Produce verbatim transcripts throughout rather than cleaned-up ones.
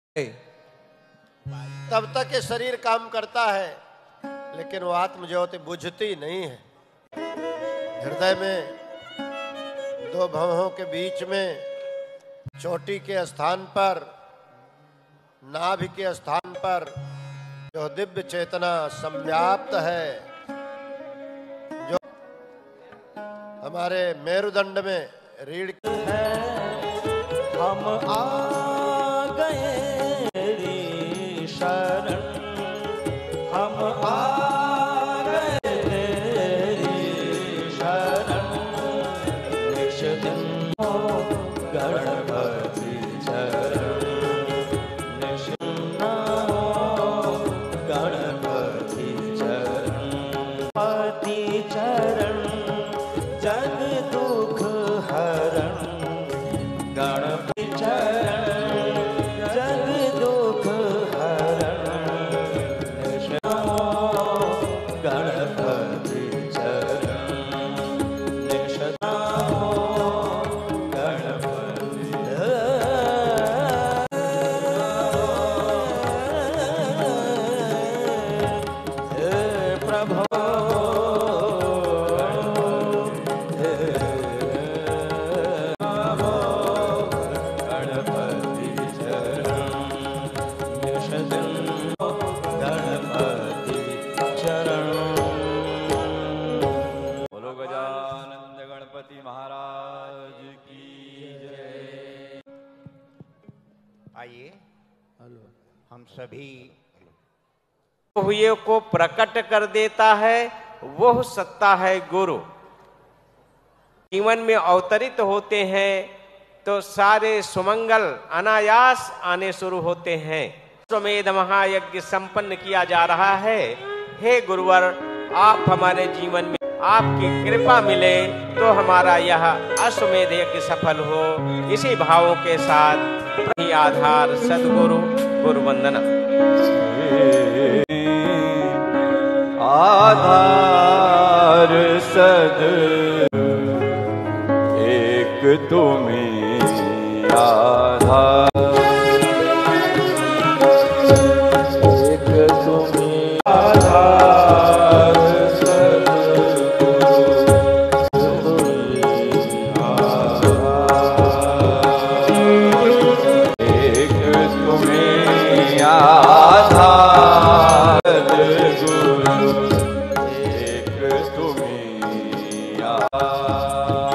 तब तक ये शरीर काम करता है, लेकिन वो आत्मज्योति बुझती नहीं है। हृदय में दो भवों के बीच में चोटी के स्थान पर, नाभि के स्थान पर जो दिव्य चेतना संव्याप्त है, जो हमारे मेरुदंड में रीढ़ है, हम आ गए तेरी शरण, हम आ गए तेरी शरण, निश दिन हो गणपति चरण, निश हो गणपति चरण, पति चरण जग दुख हरण, गणपति चरण जग दुख हरण, गणपति चरण निशा गणपति प्रभु महाराज की जय। आइए हम सभी हुए को प्रकट कर देता है, वह सत्ता है गुरु। जीवन में अवतरित होते हैं तो सारे सुमंगल अनायास आने शुरू होते हैं। अश्वमेध महायज्ञ संपन्न किया जा रहा है। हे गुरुवर, आप हमारे जीवन में आपकी कृपा मिले तो हमारा यह अश्वमेध यज्ञ सफल हो। इसी भावों के साथ ही आधार सद्गुरु गुरु वंदना। आधार सद एक तुम्हें आधार, एक तुम्हें आधार सद एक तुम्हें आधार गुरु, एक तुम्हें आधार,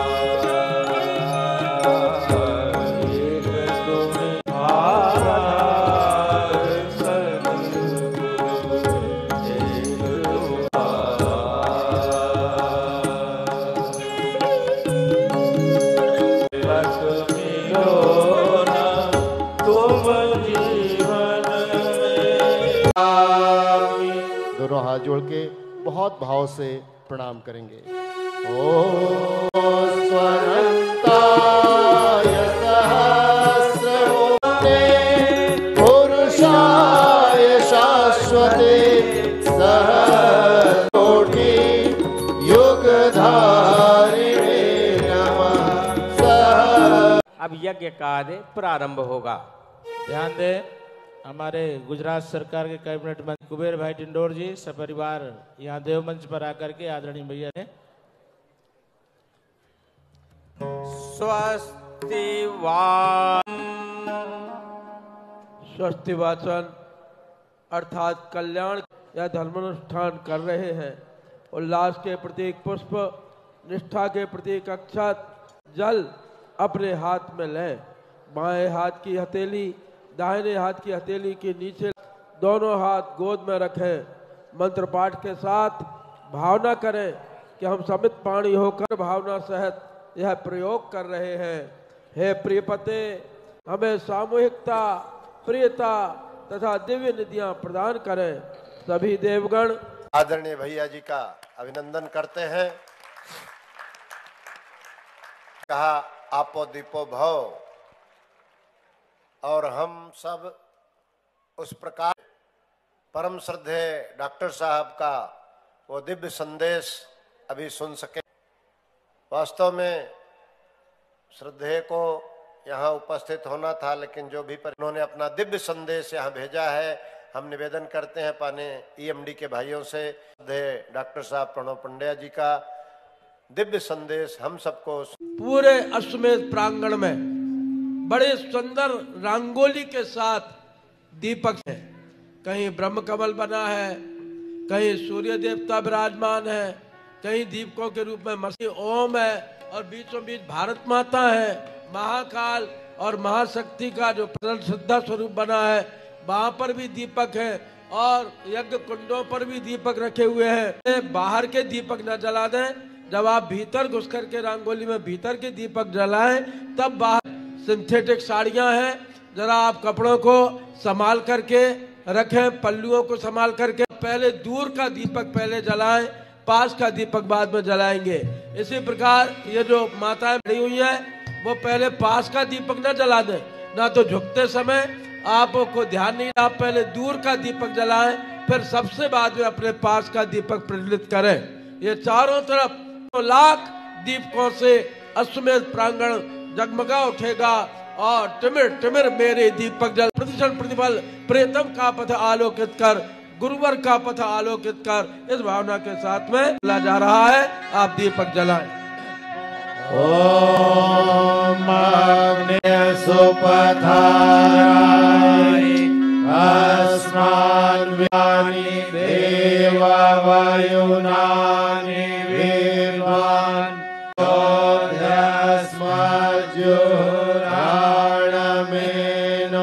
एक तुम्हें आधार सद्गुरु, एक दोनों हाथ जोड़ के बहुत भाव से प्रणाम करेंगे। ओ स्वरंताय सहस्रमूर्ते पुरुषाय शाश्वते सहस्रकोटि युगधारिणे नमः। अब यज्ञ कार्य प्रारंभ होगा। ध्यान दें, हमारे गुजरात सरकार के कैबिनेट मंत्री कुबेर भाई डिंडोर जी सपरिवार यहाँ देव मंच पर आकर के आदरणीय भैया ने स्वस्ति वाचन, स्वस्ति वाचन अर्थात कल्याण या धर्मानुष्ठान कर रहे हैं। उल्लास के प्रतीक पुष्प, निष्ठा के प्रतीक अक्षत जल अपने हाथ में लें। बाएं हाथ की हथेली दाहिने हाथ की हथेली के नीचे, दोनों हाथ गोद में रखें। मंत्र पाठ के साथ भावना करें कि हम समित पाणी होकर भावना सहित यह प्रयोग कर रहे हैं। हे प्रियपते, हमें सामूहिकता, प्रियता तथा दिव्य निधियां प्रदान करें। सभी देवगण आदरणीय भैया जी का अभिनंदन करते हैं। कहा आपो दीपो भव, और हम सब उस प्रकार परम श्रद्धेय डॉक्टर साहब का वो दिव्य संदेश अभी सुन सके। वास्तव में श्रद्धेय को यहाँ उपस्थित होना था, लेकिन जो भी पर उन्होंने अपना दिव्य संदेश यहाँ भेजा है, हम निवेदन करते हैं पाने ईएमडी के भाइयों से, डॉक्टर साहब प्रणव पंड्या जी का दिव्य संदेश हम सबको। पूरे अश्वमेध प्रांगण में बड़े सुंदर रंगोली के साथ दीपक है, कहीं ब्रह्म कमल बना है, कहीं सूर्य देवता विराजमान है, कहीं दीपकों के रूप में मसीह ओम है, और बीचों बीच भारत माता है, महाकाल और महाशक्ति का जो श्रद्धा स्वरूप बना है, वहां पर भी दीपक है, और यज्ञ कुंडों पर भी दीपक रखे हुए हैं। बाहर के दीपक न जला दें, जब आप भीतर घुस करके रंगोली में भीतर के दीपक जलाएं, तब बाहर सिंथेटिक साड़ियां हैं, जरा आप कपड़ों को संभाल करके रखें, पल्लुओं को संभाल करके। पहले दूर का दीपक पहले जलाएं, पास का दीपक बाद में जलाएंगे। इसी प्रकार ये जो माताएं खड़ी हुई हैं, वो पहले पास का दीपक न जला दें, ना तो झुकते समय आपको ध्यान नहीं, आप पहले दूर का दीपक जलाएं, फिर सबसे बाद में अपने पास का दीपक प्रज्वलित करें। ये चारों तरफ तो लाख दीपकों से अश्वमेध प्रांगण जगमगा उठेगा, और टिमिर टिमिर मेरे दीपक जल, प्रतिक्षण प्रतिफल प्रेतम का पथ आलोकित कर, गुरुवर का पथ आलोकित कर, इस भावना के साथ में चला जा रहा है। आप दीपक जलाएं। ओम अग्ने सुपथाराय अस्मान् व्यानि देव वयुनानि विद्वान् जुराणमेन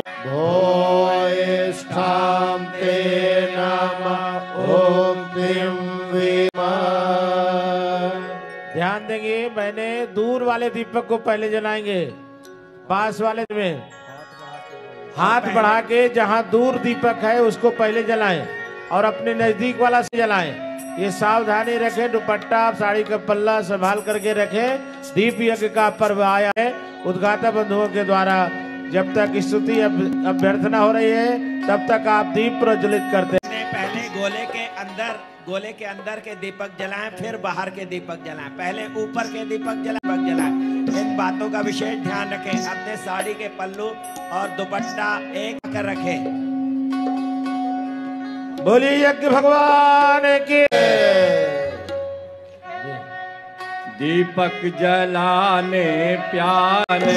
भोयिष्ठां ते नमः ओम तिं विमा। ध्यान देंगे, मैंने दूर वाले दीपक को पहले जलाएंगे, पास वाले में हाथ बढ़ा के जहां दूर दीपक है उसको पहले जलाएं, और अपने नजदीक वाला से जलाएं। ये सावधानी रखें, दुपट्टा साड़ी का पल्ला संभाल करके रखें। दीप यज्ञ का पर्व आया है उद्घाता बंधुओं के द्वारा। जब तक स्तुति अभ्यर्थना हो रही है, तब तक आप दीप प्रज्वलित करते हैं। पहले गोले के अंदर गोले के अंदर के दीपक जलाएं, फिर बाहर के दीपक जलाएं, पहले ऊपर के दीपक जलाएं जलाएं। इन बातों का विशेष ध्यान रखें। अपने साड़ी के पल्लू और दुपट्टा एक कर रखें। बोलिए यज्ञ भगवान की। दीपक जलाने प्यारे,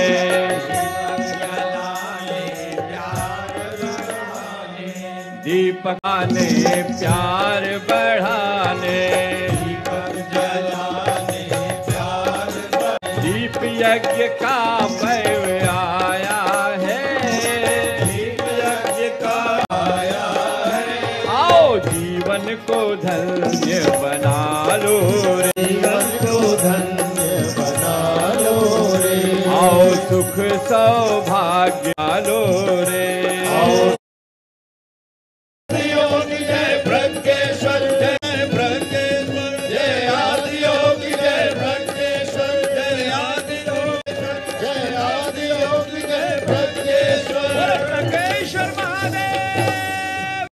दीपक आने प्यार बढ़ाने, दीपक जलाने प्यार बढ़ाने, दीप यज्ञ का पर्व आया है, दीप यज्ञ का आया है। आओ जीवन को धन्य बना लो रे, जीवन को धन्य बना लो रे, आओ सुख सौभाग्य लो रे, आओ